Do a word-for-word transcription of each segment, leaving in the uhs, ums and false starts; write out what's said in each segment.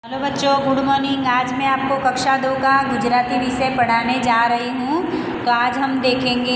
Hello बच्चों, good morning. आज मैं आपको कक्षा दो का गुजराती विषय पढ़ाने जा रही हूँ। तो आज हम देखेंगे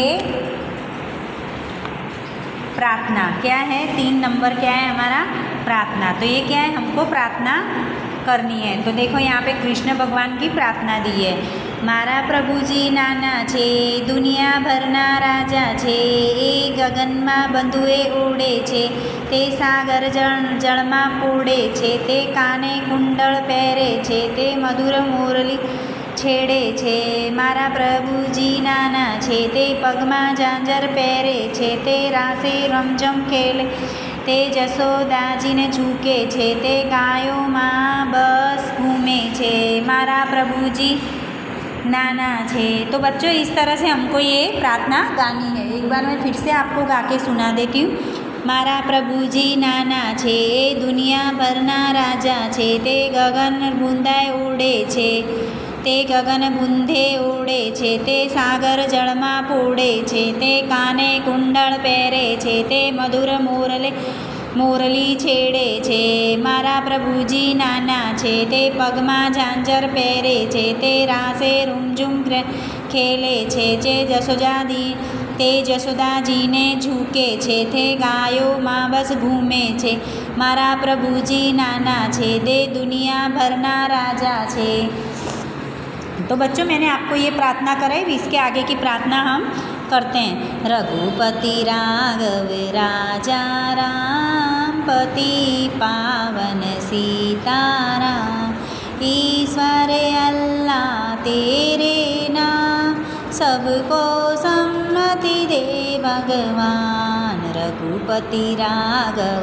प्रार्थना क्या है। तीन नंबर क्या है हमारा, प्रार्थना। तो ये क्या है, हमको प्रार्थना करनी है। तो देखो यहाँ पे कृष्ण भगवान की प्रार्थना दी है। मारा प्रभुजी नाना छे, दुनिया भरना राजा छे, ए गगनमा बंधुए उड़े छे, ते सागर जल जलमा पोड़े छे, ते काने कुंडल પહેરે છે, તે મધુર મુરલી છેડે છે। મારા પ્રભુજી નાના છે, તે પગમાં ઝાંઝર પહેરે છે, તે રાસે રમઝમ ખેલે, તે જશોદાજીને ઝૂકે છે, તે ગાયોમાં બસ ઘૂમે છે। મારા પ્રભુજી नाना छे। तो बच्चों इस तरह से हमको ये प्रार्थना गानी है। एक बार मैं फिर से आपको गा के सुना देती हूँ। मारा प्रभुजी नाना छे, दुनिया भरना राजा छे, ते गगन बूंदाए उड़े छे, ते गगन बूंदे उड़े छे, ते सागर जलमा पोड़े छे, ते काने कुंडल પહેરે छे, ते मधुर मोरले मोरली छेड़े छे। मारा प्रभुजी नाना छे, ते पगमा झांझर પહેરે छे, ते रासे रूमझूम खेले छे, जे जशोदाजी ते जशोदाजीने झूके छे, ते गायों बस घूमे छे। मारा प्रभुजी नाना छे, दे दुनिया भरना राजा छे। तो बच्चों मैंने आपको ये प्रार्थना कराई, इसके आगे की प्रार्थना हम करते हैं। रघुपति राघव राजा राम, पति पावन सीताराम, ईश्वर अल्लाह तेरे नाम, सबको सम्मति दे भगवान। रघुपति राघव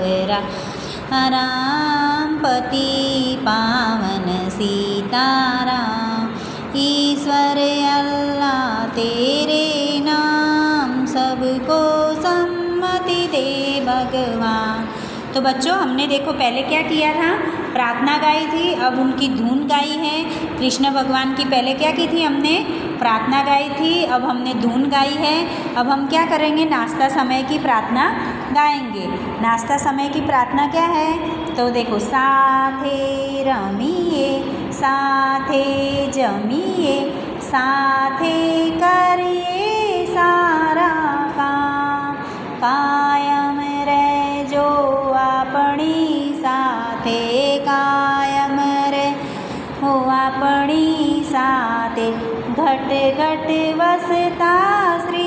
राम, पति पावन सीताराम, ईश्वर अल्लाह तेरे नाम, सबको सम्मति दे भगवान। तो बच्चों हमने देखो पहले क्या किया था, प्रार्थना गाई थी, अब उनकी धुन गाई है। कृष्ण भगवान की पहले क्या की थी, हमने प्रार्थना गाई थी, अब हमने धुन गाई है। अब हम क्या करेंगे, नाश्ता समय की प्रार्थना गाएंगे। नाश्ता समय की प्रार्थना क्या है, तो देखो साथे रमीए, साथे जमीए, साथे करिए सारा काम, कायम રહેજો આપણી સાથે, कायम रे हो આપણી સાથે, घट घट वसता श्री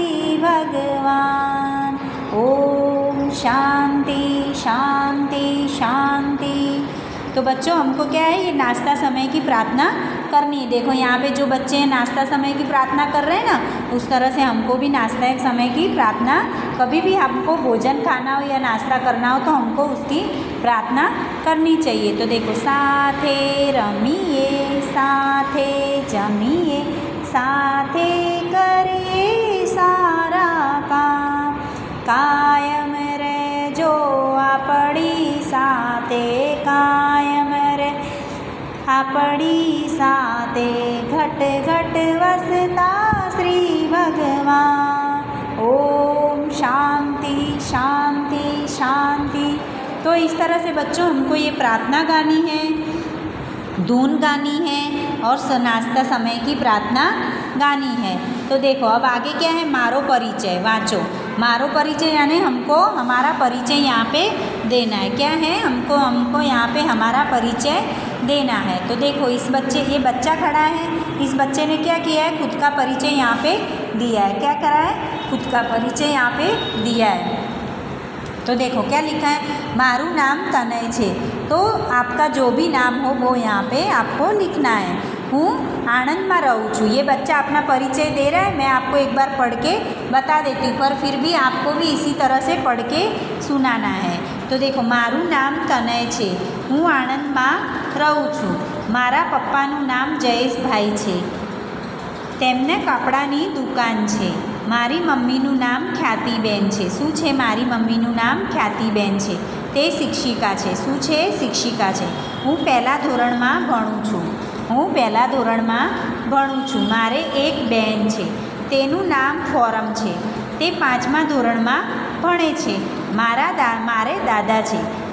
भगवान। ओम शांति शांति शांति। तो बच्चों हमको क्या है, ये नाश्ता समय की प्रार्थना करनी है। देखो यहाँ पे जो बच्चे नाश्ता समय की प्रार्थना कर रहे हैं ना, उस तरह से हमको भी नाश्ता समय की प्रार्थना, कभी भी हमको भोजन खाना हो या नाश्ता करना हो तो हमको उसकी प्रार्थना करनी चाहिए। तो देखो साथे रमीए, साथे जमीए, साथे करिए सारा काम, कायम રહેજો આપણી સાથે, कायम रे આપણી સાથે, घट घट वसता श्री भगवान। ओम शांति शांति शांति। तो इस तरह से बच्चों हमको ये प्रार्थना गानी है, धुन गानी है और नाश्ता समय की प्रार्थना गानी है। तो देखो अब आगे क्या है, मारो परिचय वाँचो। मारो परिचय यानी हमको हमारा परिचय यहाँ पे देना है। क्या है, हमको हमको यहाँ पे हमारा परिचय देना है। तो देखो इस बच्चे, ये बच्चा खड़ा है, इस बच्चे ने क्या किया है, खुद का परिचय यहाँ पे दिया है। क्या करा है, खुद का परिचय यहाँ पे दिया है। तो देखो क्या लिखा है, मारू नाम तनय छे। तो आपका जो भी नाम हो वो यहाँ पे आपको लिखना है। हूँ आनंद में रहूँ छूँ। ये बच्चा अपना परिचय दे रहा है, मैं आपको एक बार पढ़ के बता देती हूँ, पर फिर भी आपको भी इसी तरह से पढ़ के सुनाना है। तो देखो मारू नाम तनय छे, हूँ आनंद में रहूँ छूँ, मारा पप्पाનું नाम જયેશભાઈ છે, તેમને કપડાની દુકાન છે, મારી મમ્મીનું નામ ખ્યાતિબેન છે। શું છે, મારી મમ્મીનું નામ ખ્યાતિબેન છે, તે શિક્ષિકા છે। શું છે, શિક્ષિકા છે। હું પહેલા ધોરણમાં ભણું છું, હું પહેલા ધોરણમાં ભણું છું, મારે એક બેન છે, તેનું નામ ફોરમ છે, તે પાંચમા ધોરણમાં ભણે છે। મારા દા મારે દાદા છે,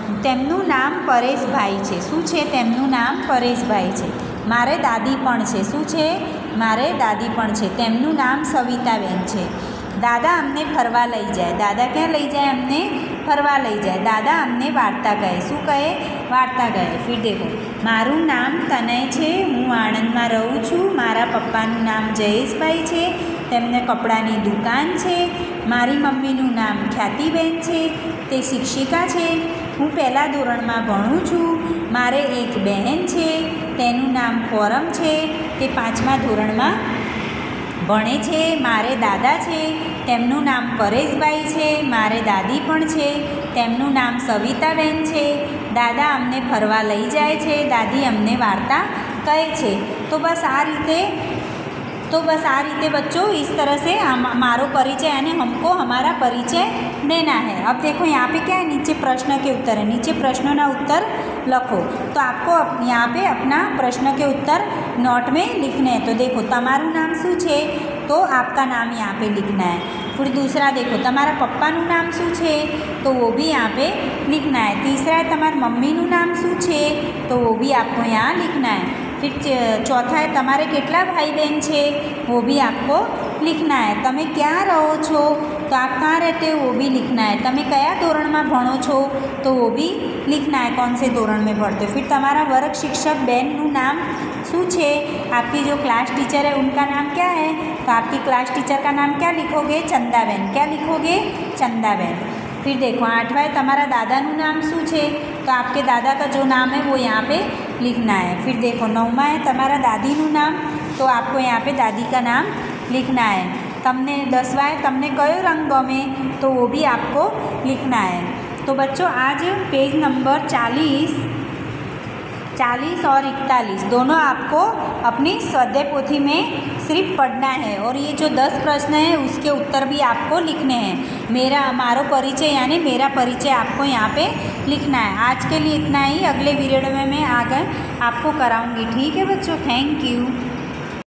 તેમનું નામ પરેશભાઈ છે. શું છે? તેમનું નામ પરેશભાઈ છે. મારે દાદી પણ છે. શું છે? મારે દાદી પણ છે. તેમનું નામ સવિતાબેન છે. દાદા અમને ફરવા લઈ જાય. દાદા ક્યાં લઈ જાય? અમને ફરવા લઈ જાય. દાદા અમને વાર્તા કહે. શું કહે? વાર્તા કહે. ફિર દેખો, મારું નામ તનય છે. હું આણંદમાં રહું છું. મારા પપ્પાનું નામ જયેશભાઈ છે. તેમને કપડાની દુકાન છે. મારી મમ્મીનું નામ ખ્યાતિબેન છે. તે શિક્ષિકા છે. હું પહેલાં ધોરણમાં ભણું છું. મારે એક બહેન છે. તેનું નામ ફોરમ છે. તે પાંચમા ધોરણમાં ભણે છે. મારે દાદા છે. તેમનું નામ પરેશભાઈ છે. મારે દાદી પણ છે. તેમનું નામ સવિતાબેન છે. દાદા અમને ફરવા લઈ જાય છે. દાદી અમને વાર્તા કહે છે. तो बस आ रीते तो बस आ रीते बच्चों इस तरह से हम मारो परिचय यानी हमको हमारा परिचय देना है. अब देखो यहाँ पे क्या है, नीचे प्रश्न के उत्तर है. नीचे प्रश्नों ना उत्तर लखो. तो आपको यहाँ पे अपना प्रश्न के उत्तर नोट में लिखने हैं. तो देखो तमारू नाम शू छे, तो आपका नाम यहाँ पे लिखना है. फिर दूसरा देखो तमारा पप्पानु नाम शू छे, तो वो भी यहाँ पे लिखना है. तीसरा है तमार मम्मीनु नाम शू छे, तो वो भी आपको यहाँ लिखना है. फिर चौथा है तमारे केटला भाई बहन छे, वो भी आपको लिखना है. तमे क्या रहो छो, तो आप कहाँ रहते हो वो भी लिखना है. तमे कया धोरण में भणो छो, तो वो भी लिखना है कौन से धोरण में पढ़ते हो. फिर तमारा वर्ग शिक्षक बेननु नाम शू छे, आपकी जो क्लास टीचर है उनका नाम क्या है, तो आपकी क्लास टीचर का नाम क्या लिखोगे? चंदाबेन. क्या लिखोगे? चंदाबेन. फिर देखो आठवां है तमारा दादानु नाम शू छे, तो आपके दादा का जो नाम है वो यहाँ पे लिखना है. फिर देखो नौमा है तमारा दादीनु नाम, तो आपको यहाँ पे दादी का नाम लिखना है. तमने दसवा है तमने कयो रंग गमे, तो वो भी आपको लिखना है. तो बच्चों आज पेज नंबर चालीस चालीस और इकतालीस दोनों आपको अपनी स्वाध्याय पोथी में सिर्फ पढ़ना है. और ये जो दस प्रश्न हैं उसके उत्तर भी आपको लिखने हैं. मेरा मारो परिचय यानी मेरा परिचय आपको यहाँ पे लिखना है. आज के लिए इतना ही. अगले वीडियो में मैं आगे आपको कराऊंगी. ठीक है बच्चों, थैंक यू.